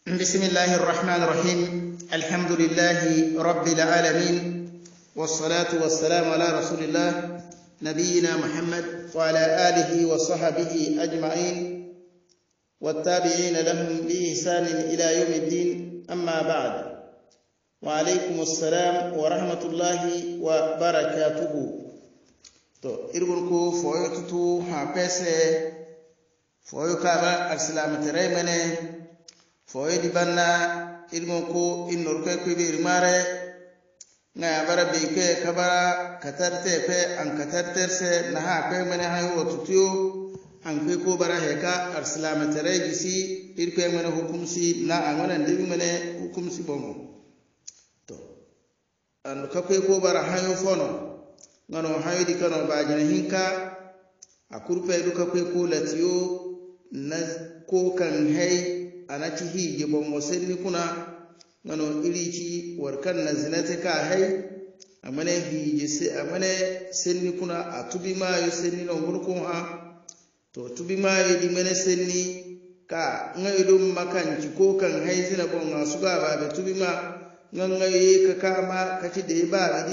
بسم الله الرحمن الرحيم. الحمد لله رب العالمين، والصلاة والسلام على رسول الله نبينا محمد وعلى آله وصحبه أجمعين والتابعين لهم بإحسان إلى يوم الدين. أما بعد، وعليكم السلام ورحمة الله وبركاته. تو إرغنكو فويتو حابسة فويو كابا السلام تريمني foye di banna ilmo ko innor ko bir mare na bara be ke kabara katarte pe an katarterse na ha pe mene ha ho tutio an ko bara heka arsalama tare gisi irko mene hukumsi na angana ndibi mene hukumsi bongo to an ko bara ha yo fono ngano ha yidi kano ba jina hinka akurpe du ko latiyo na ko kan hay anati hije bongo senni kuna ngano ilici warkan na zinate ka hay amane hije se amane senni kuna atubi mayo senni no ngurko ha to tubi mayo di mene senni ka ngaydo makanci ko kan hay zina bonga suga ba be tubi ma ngangaye ka kama kati de ba di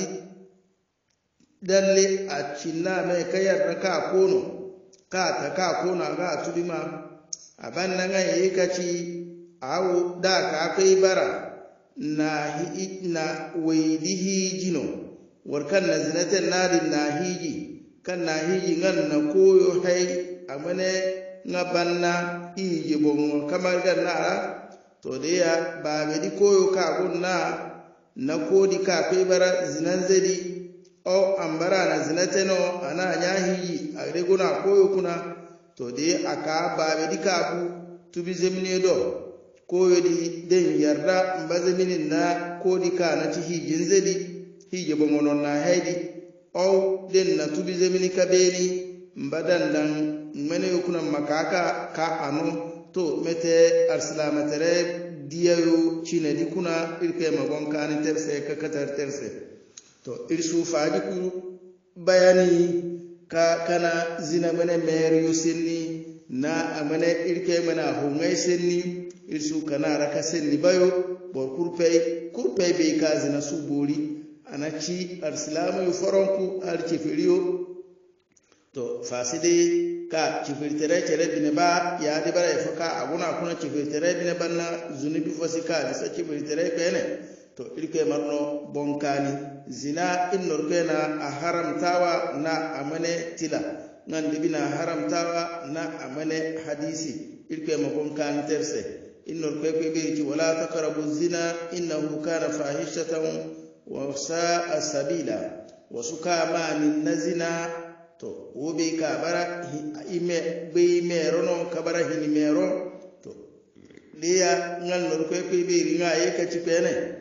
dalle a cinna me kayar ka kono ka ta ka kona ga tubi ma abanna nga yikaci awu da ka kai bara na waidihi jino warkan na zinatan nari na hiji kan na hiji ngan na koyo hay amane nga banna hiji bon kamar ganna to de ya ba be di koyo ka gunna na kodi ka kai bara zinan zedi o ambara na zinateno ana nya hiji a reguna koyo kuna to de aka babe dikabu tubi zemine do ko yodi den yarda mbazeminin na ko dika na ci hijin zedi hije bongonon na haidi o den na tubi zemini kabeli mbadan dan mene yukuna makaka ka ano to mete arsalama tere diyayo cine dikuna irke mabonka ni terse ka katar terse to irsu faji ku bayani ka kana zina mene meriyo senni na amane irke mana hungai senni irsu kana raka senni bayo bor kurpei be ka zina subori anachi arsilamu yu foronku archi firiyo to faside ka chifirtere chere bine ba ya de bara efaka aguna kuna chifirtere bine banna zunubi fosika bisa chifirtere pene to irke marno bonkani zina innor kena a haramtawa na amane tila nan dibina haramtawa na amane hadisi irke ma bonkani terse innor kwe be ci wala taqrabu zina innahu kana fahishatan wa sa'a sabila wasuka ma nin nazina to wobe ka bara ime be merono kabara hini mero to liya ngal nor kwe be ringa yeka ci pene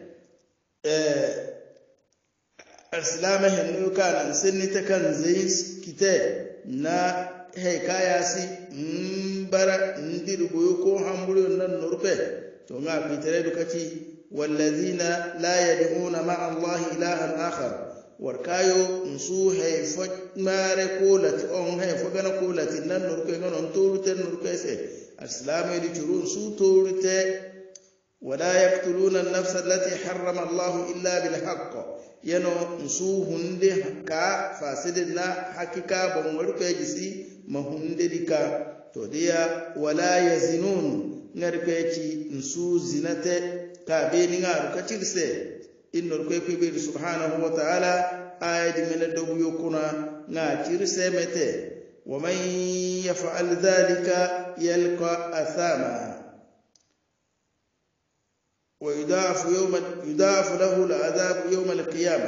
arsilama hennu kana senni ta kan zai kite na hekaya si bara ndirgo ko hamburu nan nurfe to nga fitere dukaci wallazina la yad'una ma'a Allah ilahan akhar warkayo nsu hayfo mare kolati on hayfo gana kolati nan nurfe ganon torute nurfe se arsilama di turun su torute ولا يقتلون النفس التي حرم الله إلا بالحق ينو نسو هنده كا فاسدنا حقيقة بمورك يجسي ما هنده ديكا توديا ولا يزنون نركيكي نسو زنته كابيني غارو كتيرسي إن نركيكي سبحانه وتعالى آية من الدو يكونا ناتيرسي متى ومن يفعل ذلك يلقى أثاما ويضاعف له العذاب يوم القيامة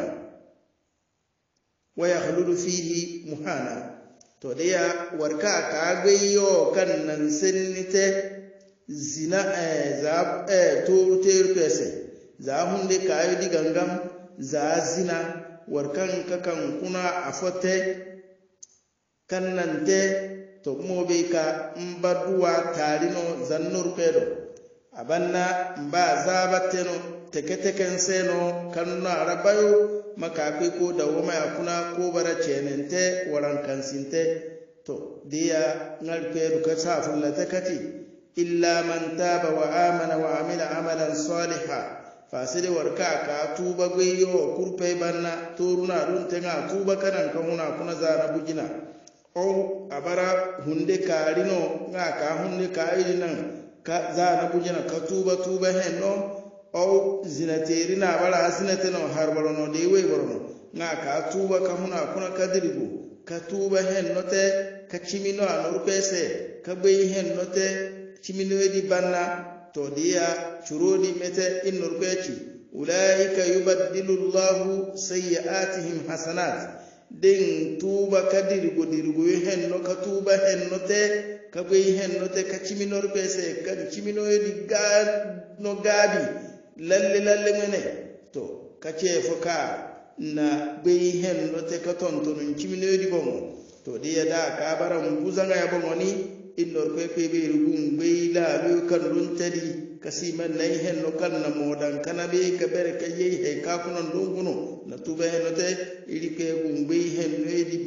ويخلد فيه مهانا توديا وركا كاغيو كان نسنته زنا زاب تور تير كسه زاهم دي كاي دي غنغام زازنا وركان ككان كنا افوته kannante to mobe ka mbaduwa tarino zannur pedo abanna mba zabateno teketeken seno kanuna arabayo makafi ko da woma yakuna ko bara cenente waran kansinte to dia ngal peru ka safulla takati illa man taba wa amana wa amila amalan saliha fasidi warka ka tuba gweyo kurpe banna toruna dun tenga tuba kanan kahuna kuna zara bujina o abara hunde karino nga ka hunde kairinan ka zara bujina ka tuba henno o zinaterina bala zinateno harbalono dewe borono nga ka tuba kahuna kuna kadiribu ka tuba henno te ka chimino anurpese ka gweyi henno te chimino di banna to dia churodi mete innur kweci ulaika yubaddilu Allahu sayyi'atihim hasanat den tuba kadirgo henno ka tuba henno te ka be henno te ka chiminor pese ka chimino di no gabi lalle mene to ka cefo ka na be henno te ka tonton chimino di bongo to dia da ka baram buzanga ya bongo ni innor pepe be rugun be la be kan dun tadi kasiman nay hen no kan na modan kana be ka bere ka yei he ka kunon dunguno na tuba hen no te iri ke gun be hen no di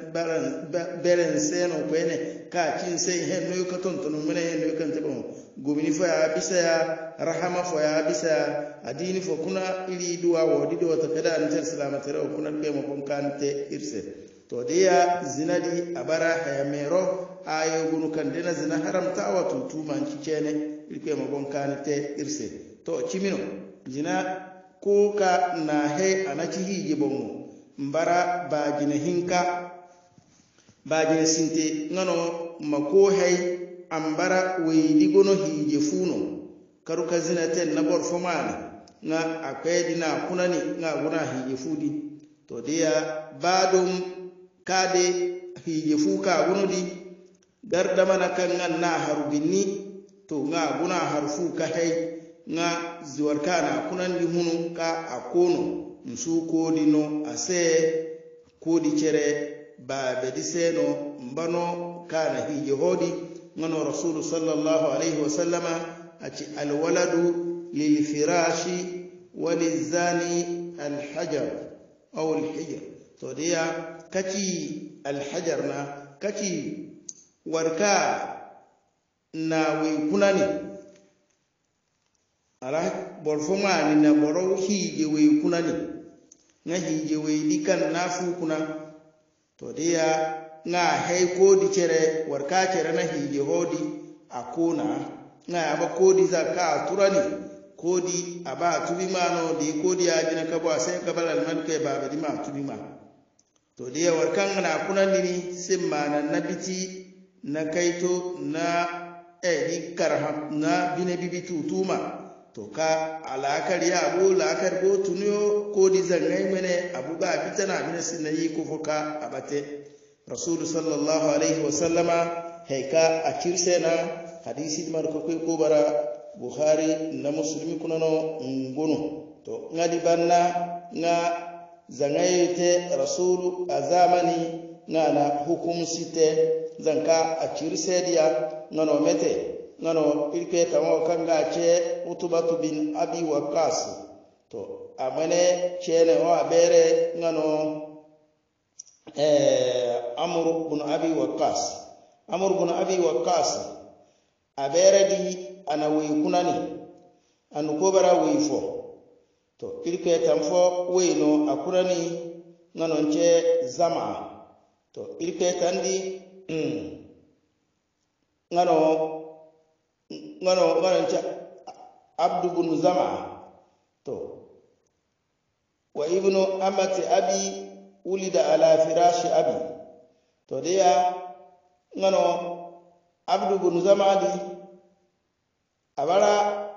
beren seno kwene ka cin sei hen no ka ton ton mene hen no kan te bon gumini fo ya bisa ya rahama fo ya bisa adini fo kuna iri duwa wodi do ta kada an tar salamatare kuna be mo kon kan te irse to dia zinadi abara hayamero ayo gunu kan dena zina haramta wa tutuma cicene ilke magon kanite irse to chimino zina ko ka na he anachi hije bongo mbara ba jina hinka ba jina sinte ngano mako hay ambara weidi gono hije funo karuka zina ten na bor fomana nga akwedina kunani nga guna hije fudi to dia badum kade hije fuka gunudi gardamana kan na harbinni to nga guna harfu ka hay nga ziwarkana kunan di hunu ka akono nsu kodi no ase kodi cere ba be diseno mbano kana hije hodi ngano rasul sallallahu alaihi wasallama aci alwaladu lil firashi walizani alhajar aw alhijr to dia kaci alhajar na kaci warka na we kunani ala borfoma ni na boro hije we kunani nga hije we dikan nafu kuna to dia nga hay kodi cere warka cere na hije hodi akona nga aba kodi zakka turani kodi aba tubimano di kodi ajina kabo sai kabal malke baba di ma tubima to dia warkan na kunani ni simma na nabiti na kaito na di karha na bine bibi tutuma to ka alakar ya abu lakar go tuniyo ko di zangai mene abu ga bitana bine sinayi ko foka abate rasul sallallahu alaihi wasallama heka akirse na hadisi mar ko ko bara bukhari na muslimi kunano ngono to ngadi banna nga zangai te rasul azamani ngana hukum site zanka a cirsediya ngano mete ngano ilke tamo kanga ce utubatu bin abi waqas to amane cene o abere ngano amr bin abi waqas abere di ana we kunani anu ko bara we fo to ilke tamfo we no akurani ngano ce zama to ilke tandi ngano cha abdu bin zama to wa ibnu amati abi ulida ala firashi abi to dia ngano abdu bin zama di abara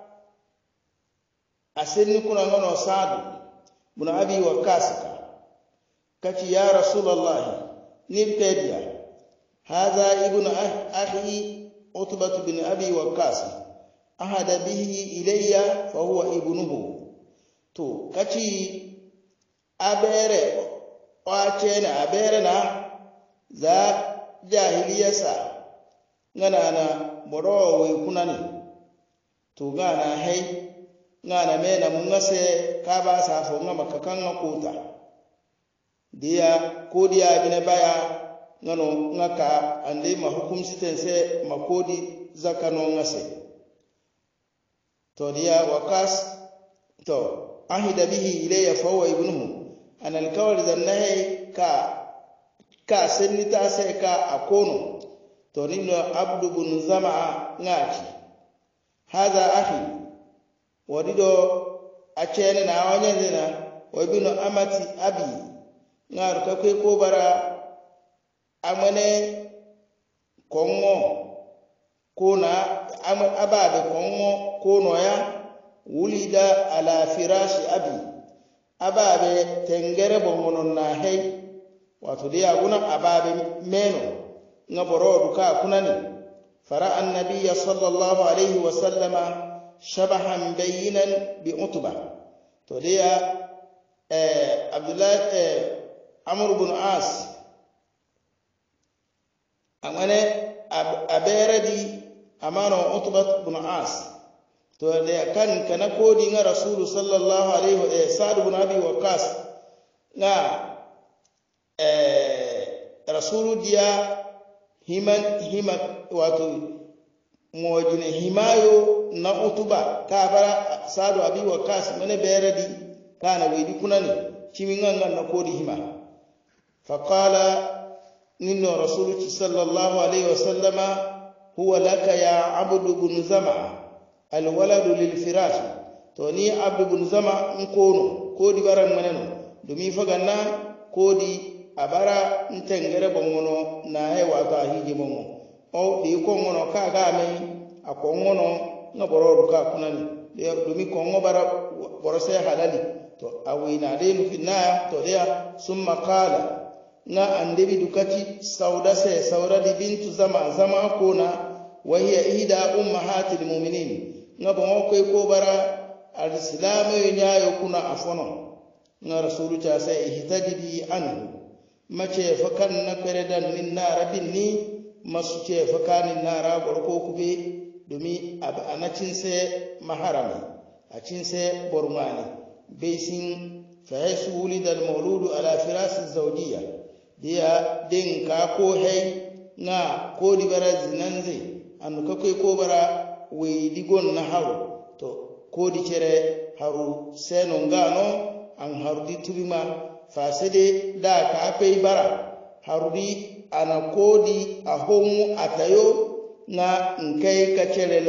asenni kuna ngano sadu bin abi wakasika kaci ya rasulullah nibtadiya هذا ابن أخي عتبة بن أبي وقاص أحد به إلي فهو ابنه تو كتي أبير واتينا أبيرنا ذا جاهلية سا غنانا برو ويكونني تو غانا هي غانا مينا منغسي كابا سافو غما ككان كوتا ديا كوديا بن بايا ngano ngaka ande ma hukum sitense makodi zakano ngase to dia wakas to ahida bihi ilayya fa huwa ibnuhu an alkawli zannahi ka sennita sai ka akono to nino abdu bin zama ngati hadha akhi wadido acene na wanyenzena wa ibnu amati abi ngar ka ko bara amane kongo kuna ababe kongo kono ya wulida ala firashi abi ababe tengere bongonon na hay wato dai aguna ababe meno ngaboro duka kunani fara annabiyya sallallahu alaihi wa sallama shabahan bayinan bi utba to dai abdullah amr ibn as amane aberadi amano utba ibn as to da kan kana kodi nga rasulu sallallahu alaihi wa sa'd ibn abi waqas nga rasulu dia himan wato mojine himayo na utuba kabara sa'd abi waqas mane beradi kana wedi kunani chiminga na kodi hima faqala ninno rasulu sallallahu alaihi wa sallama huwa laka ya abdu ibn zama alwaladu lilfirash to ni abdu bin zama nkono kodi baran maneno dumi faganna kodi abara ntengere bongono na hewa ta hiji bongo o di ko ngono ka ga mai akongono na borodu ka kunani de dumi kongo bara borose halali to awina de nufinna to dia summa qala na andebi dukati sauda se sauda di bintu zama kona wa hiya ihda ummahatil mu'minin nga bon ko bara al-islam yaayo kuna afono nga rasulu ta sai ihtajidi anhu mace fakan na peredan min narabinni masu ce fakanin nara gorko kube domin anacin sai maharami a cin sai burmani baisin fa yasu wulidal mauludu ala firasi zawjiyya dia din ka ko hay nga ko di bara zinanze an ko bara we digon na haru to kodi cere haru seno ngano an harudi tubima fasede da ka apei bara harudi ana kodi ahomu atayo na nkai ka cere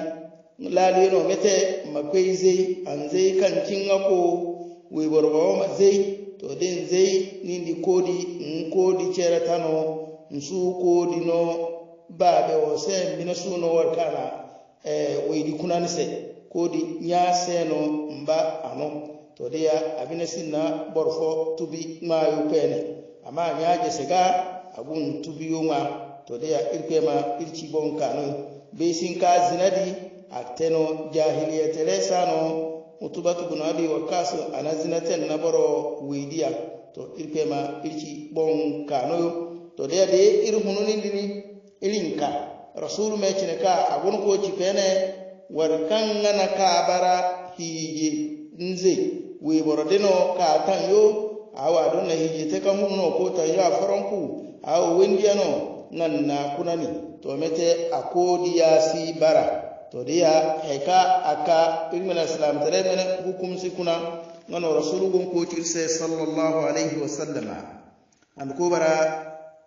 lali no mete makweize anze kan kinga ko we borbo mazei to den zei nindi kodi cere tano nsu kodi no babe o se minasuno warkana waydi kunani se kodi nya seno mba ano to dia abine sinna borfo tubi mayu pene ama nyaaje sega agun tubi yuma to dia irkema irci bon kanu be sin ka zinadi ateno jahiliyete lesano utubatu bin abi waqas anazinaten naboro widiya to irkema irci bon kanu to dia de irhununi dini ilinka rasulu me cine ka agun ko ci pene war kangana ka bara hiji nze we borodeno ka tan yo awa don na hiji te kan hunno ko ta ya faranku aw wendiano nan na kunani to mete akodi ya si bara to dia heka aka ilmin islam tare men hukum si kuna ngano rasulu gon ko ci sallallahu alaihi wasallama an ko bara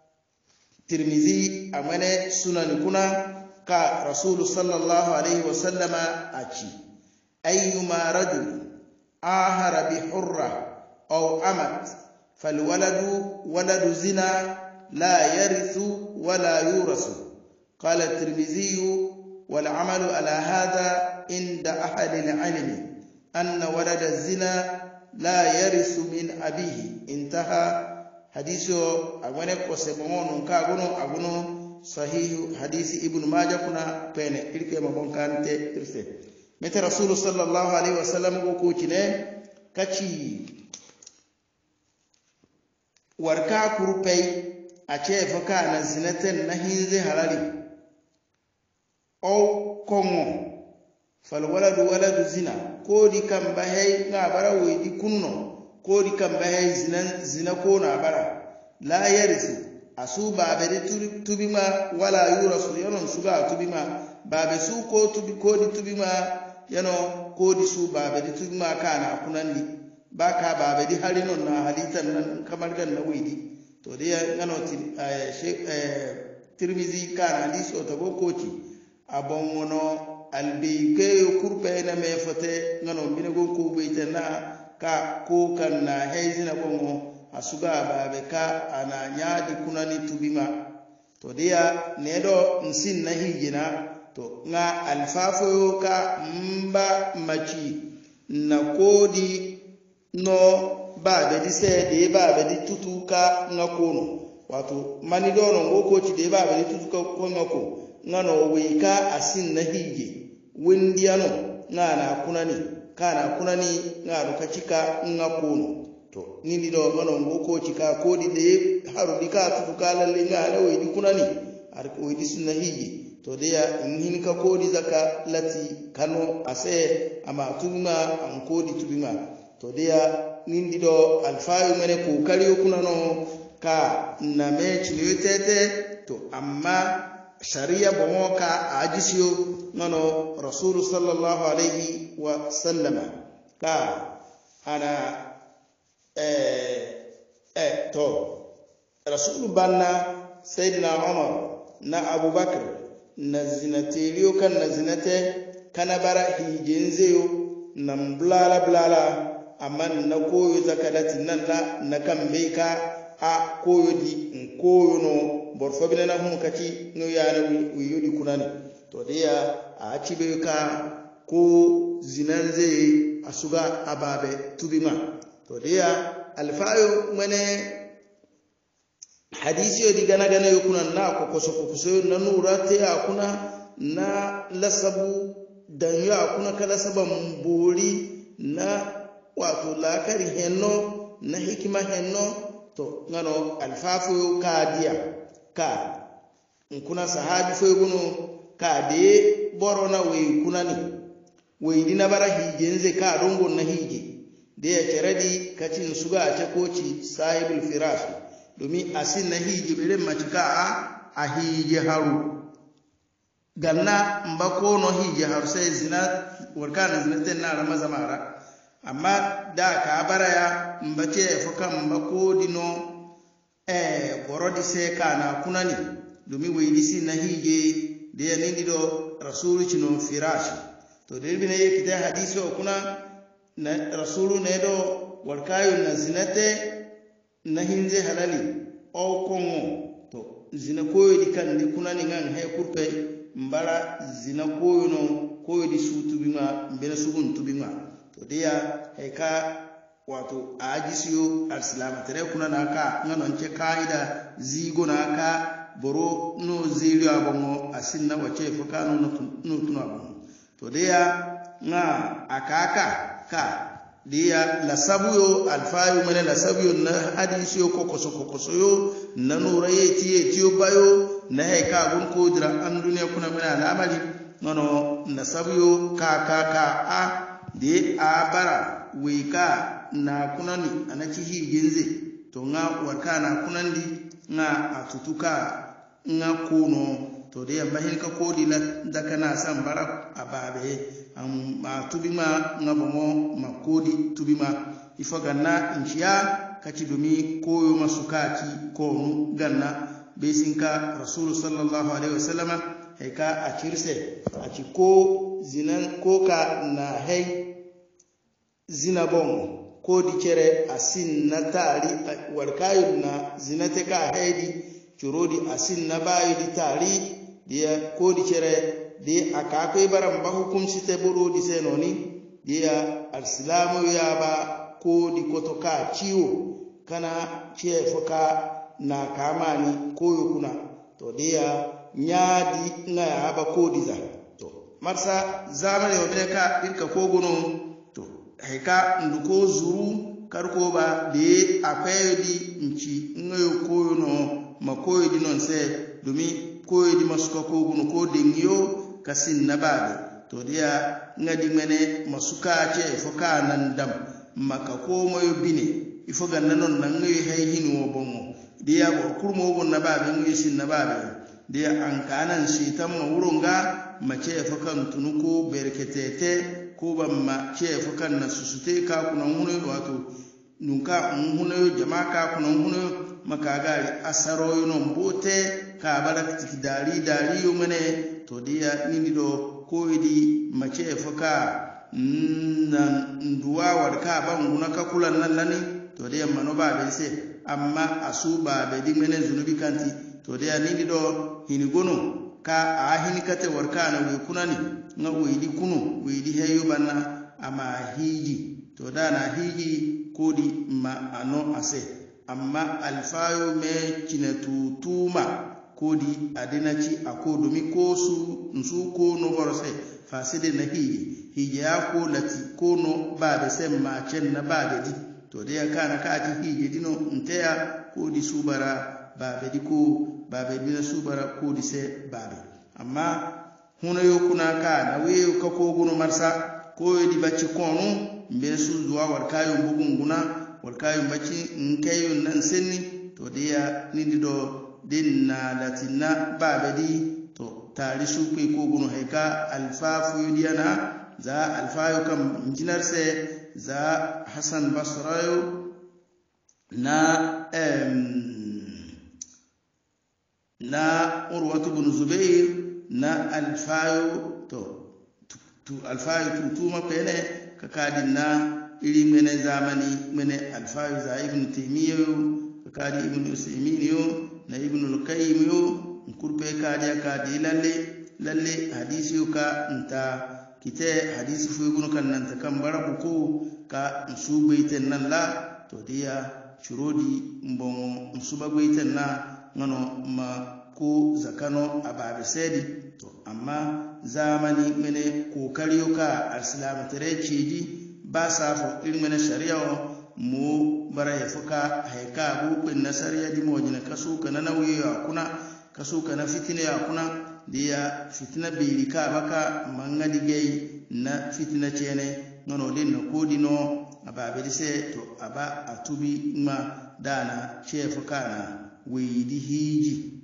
Tirmizi amane sunan kuna ka rasulu sallallahu alaihi wasallama achi ayyuma rajul ahara bi hurra aw amat falwaladu waladu zina la yarithu wala yurasu qala at-tirmidhi wal amalu ala hadha inda ahli al-ilm anna walada zina la yarithu min abihi intaha hadithu agwane ko sebono aguno sahihu hadisi ibn majah kuna pene ilke mabonkante irse meta rasul sallallahu alaihi wasallam ko kine kaci warka kurpai a ce faka na zinaten na hinzi halali o kongo fal waladu zina ko di kan bahai na bara di kunno ko di kan bahai zina ko na bara la yarisi asuba bari tubima wala yurasu yanon suga tubima babe su ko di tubima yano ko di su babe di tubima kana kunandi baka babe di halinon na halitan nan kamar gan na widi to dai ngano Tirmizi kana hadisi o tabo koci abon wono albeike kurpe na me fote ngano bine gon ko beitana ka ko kan na heizina bongo asuga babe ka ana nyaadi kunani tubima to dia nedo nsin na hijina to nga alfafo ka mba machi na kodi no babe di se de babe di tutuka nga kono wato mani dono ngoko ci de babe di tutuka ko ngako ngano weika asin na hije wendiano ngana kunani kana kunani ngaro kachika nga kono to nindi do ngano ngoko ci ka kodi de haru dika tutuka lalle ngana we di kunani ar ko di sunna hije to de ya hin ka kodi zaka lati kano ase ama tuma an kodi tubima to de ya nindi do alfayu mene ko kaliyo kunano ka na mechi liwetete to amma sharia bomoka ajisiyo ngano rasulu sallallahu alaihi wa sallama ka ana to rasulu banna sayyidina umar na abubakar na zinateliyo kan na zinate kana bara hijenzeyo na blala amma na koyo zakalati nan la na kan beka a koyo di koyo no borfo bina na hun kati no yana wiyudi kunani to dia a cibe ka ko zinanze asuga ababe tubima to dia alfayo mene hadisi yo digana gana yo kuna na kokoso na nurate akuna na lasabu dan yo akuna kala saban bori na wato lakari henno na hikima henno to ngano alfafu kadiya ka nkuna sahabi fo guno kade borona we kunani we dina bara hijenze ka dongo na hije de ya ceradi kacin suga a koci sahibul firash domin asin na hije bere macika a hije haru ganna mbako no hije haru sai zina warkana zina tenna ramazamara amma da ka baraya mbace fukan mbako dino gorodi se kana kunani domin waydisi na hije da ya nindi do rasulu cino firashi to da ibina yake ta hadisi o kuna na rasulu ne do warkayo na zinate na hinze halali o kongo to zina koyo di kan di kunani ngan he kurpe mbara zina koyo no koyo di sutu bima mbena sugun tubima to dia heka wato ajisiyo alislama tere kuna naka ngano nche kaida zigo naka boro no zili abongo asinna wache fukano no tuna abongo to dia nga akaka ka dia la sabuyo alfayu mane la sabuyo na hadisiyo kokoso yo na nura yetiyo bayo na heka gun ko dira an duniya kuna mina alamali ngano na sabuyo ka a de abara weka na kunani anachi hijenze to nga warka na kunandi nga atutuka nga kuno to de ambahin ka kodi la daka na sambara ababe tubima nga bomo makodi tubima ifaga na inshiya kaci domi koyo masukati konu ganna besinka rasulu sallallahu alaihi wasallama heka akirse ko zinan koka na hay zina bon ko di cere asin na tari warkayun na zinate ka haidi curodi asin na bayi di tari dia ko di cere di akakai baran ba hukunci te buru di senoni dia alislamu ya ba ko di kotoka ciwo kana ce fuka na kamani koyo kuna to dia nyadi na ya ba ko di za to marsa zamane wabne ka dirka koguno heka nduko zuru karko ba de akwai di nci ngayo koyo no makoyo di non se domi koyo di masuka koguno ko dengiyo kasin nababe to dia ngadi mene masuka ce foka nan dam maka ko moyo bine ifo ganna non nan ngayo hay hinu bongo dia bo kurmo gon nababe ngayo sin nababe dia an kanan shi tamma wurunga mace fakan tunuko berketete ko ban mace fakan na susute ka kunan huno wato nunka huno jama'a ka kunan huno makagari asaro non bote ka barak tikdari dari yo mene to dia nindi do ko idi mace faka nan nduwa warka ban guna ka kulan nan lani to dia mano ba be se amma asuba be di mene zunubi kanti to dia nindi do hinigono ka a hini kate warka na we kunani nga we di kunu we di heyo banna ama hiji to da na hiji kodi ma ano ase amma alfayo me cinatutuma kodi adinaci ako domi ko su nsu ko no borose faside na hije ya ko lati ko no babe sem ma cen na babe di to de kana ka ati hije dino nteya kodi subara babe di ko babe bi na subara kodi se babe amma huno yokuna ka na we ka ko guno marsa ko di bacci konu mbe su zuwa warkayo bugunguna warkayo bacci nkayo nan senni to de ya nindi do dinna latinna babedi to tari su kai ko gunu haika alfafu yudiyana za alfayu kam jinarse za Hasan Basrayo na Urwatu bin Zubair na alfayu to alfayu tutuma pene kakadinna iri mene zamani mene alfayu za Ibn Taymiyyah kakadi Ibn Usaymin na Ibnul Qayyim yo kurpe kadi lalle hadisi ka nta kite hadisi fu gunu kan nan ta kan baraku ko ka su baiten nan la to dia shurodi mbon su ba baiten na ngano ma ko zakano ababe sedi to amma zamani mene kokari ka al-islam tare ciji ba sa fo ilmin shari'a mu bara ya fuka haika bukun nasariya di mojina kasu kana nauyi ya kuna kasu kana fitina ya kuna dia fitina birika baka mangadi gei na fitina chene ngono din no kodino aba bedise to aba atubi ma dana chefu kana weidi hiji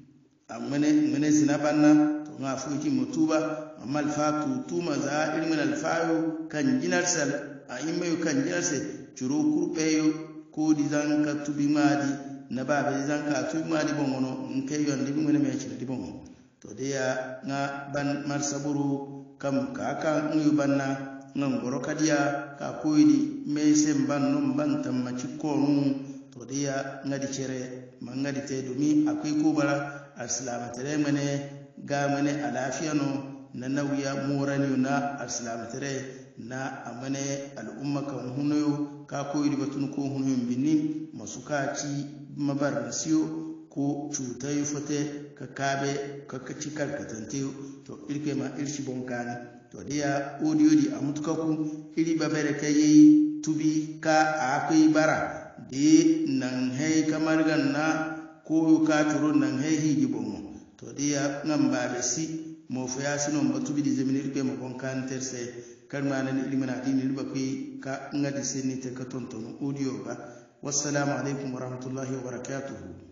amene zinabanna to nga fuiti mutuba amal fatu tuma za ilmin alfayu kan jinarsal a imayu kan jinarse curo kurpeyo ko di zanka tubi madi na babe zanka tubi madi bongono nke yondi bingene me ci di bongo to de ya nga ban marsaburu kam kaka ngi banna ngam goro kadiya ka koydi me sem ban num ban tamma ci konu to de ya ngadi cere mangadi te dumi akwai ko bara al-islamatere mene ga mene alafiya no na nawiya morani na al-islamatere na amane al'umma kan hunoyo ka koyi batun ko hunoyin binni masu kaci mabar nasiyo ko cutai fate ka kabe ka kaci karkatante to irke ma irshi bonkani to dia audio di amutukaku iri babere kai tubi ka akai bara de nan hay kamar ganna ko ka turo nan hay hiji bongo to dia ngamba besi mo fa yasino batubi di zeminir ke mo bonkani terse kalma nan ilmina dini liba kai ka ngadi senni te ka tonton audio ba wassalamu alaikum warahmatullahi wabarakatuh